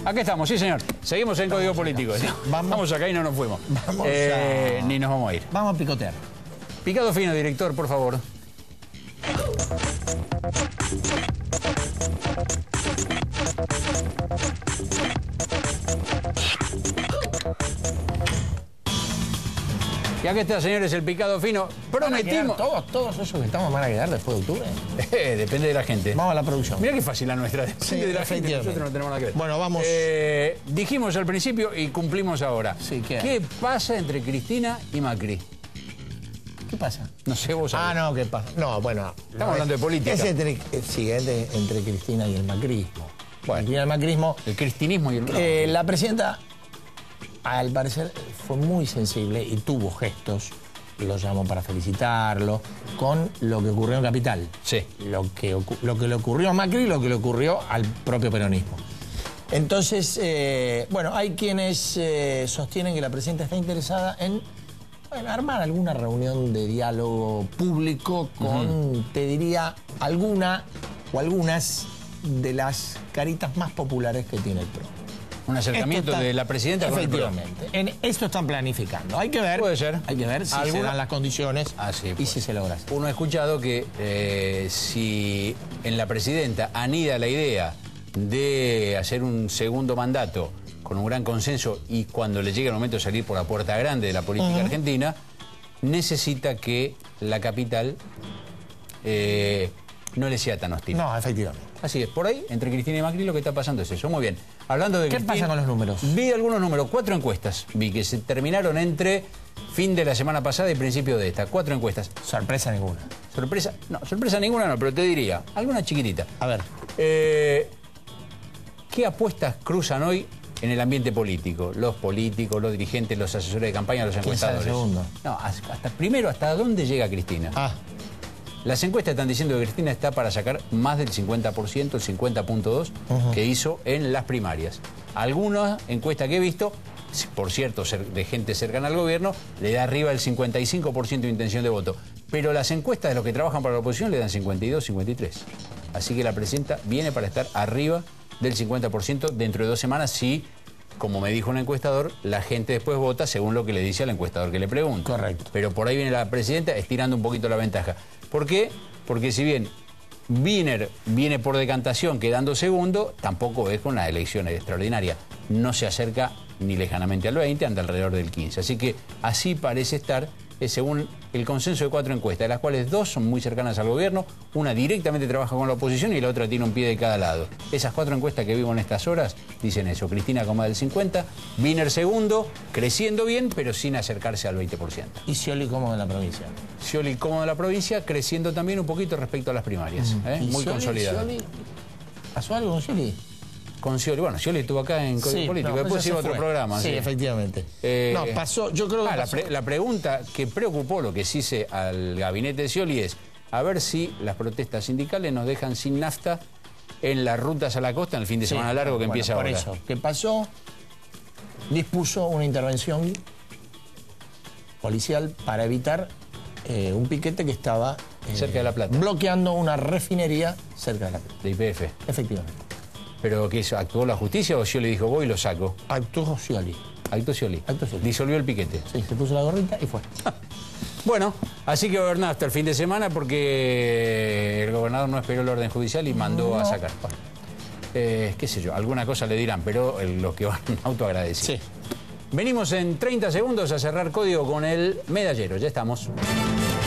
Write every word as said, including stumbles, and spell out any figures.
Acá estamos, sí señor. Seguimos en Código Político. Vamos, vamos acá y no nos fuimos. Vamos eh, a... Ni nos vamos a ir. Vamos a picotear. Picado fino, director, por favor. Y acá está, señores, el picado fino. Prometimos... Todos, todos esos que estamos van a quedar después de octubre. Eh, depende de la gente. Vamos a la producción. Mira qué fácil la nuestra. Depende sí, de la gente. Nosotros no tenemos nada que ver. Bueno, vamos. Eh, dijimos al principio y cumplimos ahora. Sí, ¿qué? ¿Qué pasa entre Cristina y Macri? ¿Qué pasa? No sé, vos sabés. Ah, no, ¿qué pasa? No, bueno. Estamos no, hablando es, de política. Es entre, sí, es de, entre Cristina y el macrismo. Bueno. Cristina y el macrismo. El cristinismo y el... Eh, la presidenta, al parecer, fue muy sensible y tuvo gestos, lo llamó para felicitarlo, con lo que ocurrió en Capital. Sí. Lo que, lo que le ocurrió a Macri y lo que le ocurrió al propio peronismo. Entonces, eh, bueno, hay quienes eh, sostienen que la presidenta está interesada en bueno, armar alguna reunión de diálogo público con, uh-huh. te diría, alguna o algunas de las caritas más populares que tiene el P R O. Un acercamiento está, de la presidenta con el P R O. Efectivamente. En esto están planificando. Hay que ver. Puede ser. Hay que ver si ¿Alguna? se dan las condiciones ah, sí, y pues. si se logra hacer. Uno ha escuchado que eh, si en la presidenta anida la idea de hacer un segundo mandato con un gran consenso y cuando le llegue el momento de salir por la puerta grande de la política uh-huh. argentina, necesita que la capital eh, no le sea tan hostil. No, efectivamente. Así es, por ahí, entre Cristina y Macri lo que está pasando es eso. Muy bien. Hablando de ¿Qué Cristina, pasa con los números? Vi algunos números, cuatro encuestas. Vi que se terminaron entre fin de la semana pasada y principio de esta. Cuatro encuestas. Sorpresa ninguna. Sorpresa, no, sorpresa ninguna no, pero te diría, alguna chiquitita. A ver. Eh, ¿Qué apuestas cruzan hoy en el ambiente político? Los políticos, los dirigentes, los asesores de campaña, los encuestadores. ¿Quién sabe el segundo? No, hasta primero, ¿hasta dónde llega Cristina? Ah. Las encuestas están diciendo que Cristina está para sacar más del cincuenta por ciento, el cincuenta punto dos por ciento uh-huh. que hizo en las primarias. Algunas encuestas que he visto, por cierto, de gente cercana al gobierno, le da arriba el cincuenta y cinco por ciento de intención de voto. Pero las encuestas de los que trabajan para la oposición le dan cincuenta y dos, cincuenta y tres. Así que la presidenta viene para estar arriba del cincuenta por ciento dentro de dos semanas si, como me dijo un encuestador, la gente después vota según lo que le dice al encuestador que le pregunta. Correcto. Pero por ahí viene la presidenta estirando un poquito la ventaja. ¿Por qué? Porque si bien Wiener viene por decantación quedando segundo, tampoco es con una elección extraordinaria. No se acerca ni lejanamente al veinte, anda alrededor del quince. Así que así parece estar, eh, según el consenso de cuatro encuestas, de las cuales dos son muy cercanas al gobierno, una directamente trabaja con la oposición y la otra tiene un pie de cada lado. Esas cuatro encuestas que vivo en estas horas dicen eso. Cristina con más del cincuenta, Wiener segundo, creciendo bien, pero sin acercarse al veinte por ciento. ¿Y Scioli cómodo en la provincia? Scioli cómodo en la provincia, creciendo también un poquito respecto a las primarias. Mm. ¿eh? Muy Scioli, consolidado. Scioli, ¿pasó algo con Scioli? Con Scioli, bueno, Scioli estuvo acá en Código sí, Político, no, después iba a otro programa. Sí, sí. efectivamente. Eh, no, pasó, yo creo que ah, pasó. La, pre la pregunta que preocupó, lo que se hice al gabinete de Scioli es a ver si las protestas sindicales nos dejan sin nafta en las rutas a la costa en el fin de semana sí, largo que bueno, empieza por ahora. Por eso, ¿qué pasó? Dispuso una intervención policial para evitar eh, un piquete que estaba eh, cerca de La Plata, bloqueando una refinería cerca de La Plata. De Y P F. Efectivamente. ¿Pero qué hizo? ¿Actuó la justicia o Scioli dijo voy y lo saco? Actuó Scioli. Actuó Scioli. Actuó Scioli. Disolvió el piquete. Sí, se puso la gorrita y fue. Bueno, así que gobernó hasta el fin de semana porque el gobernador no esperó el orden judicial y mandó no. a sacar. Bueno, eh, qué sé yo, alguna cosa le dirán, pero los que van autoagradecidos. Sí. Venimos en treinta segundos a cerrar Código con el medallero. Ya estamos.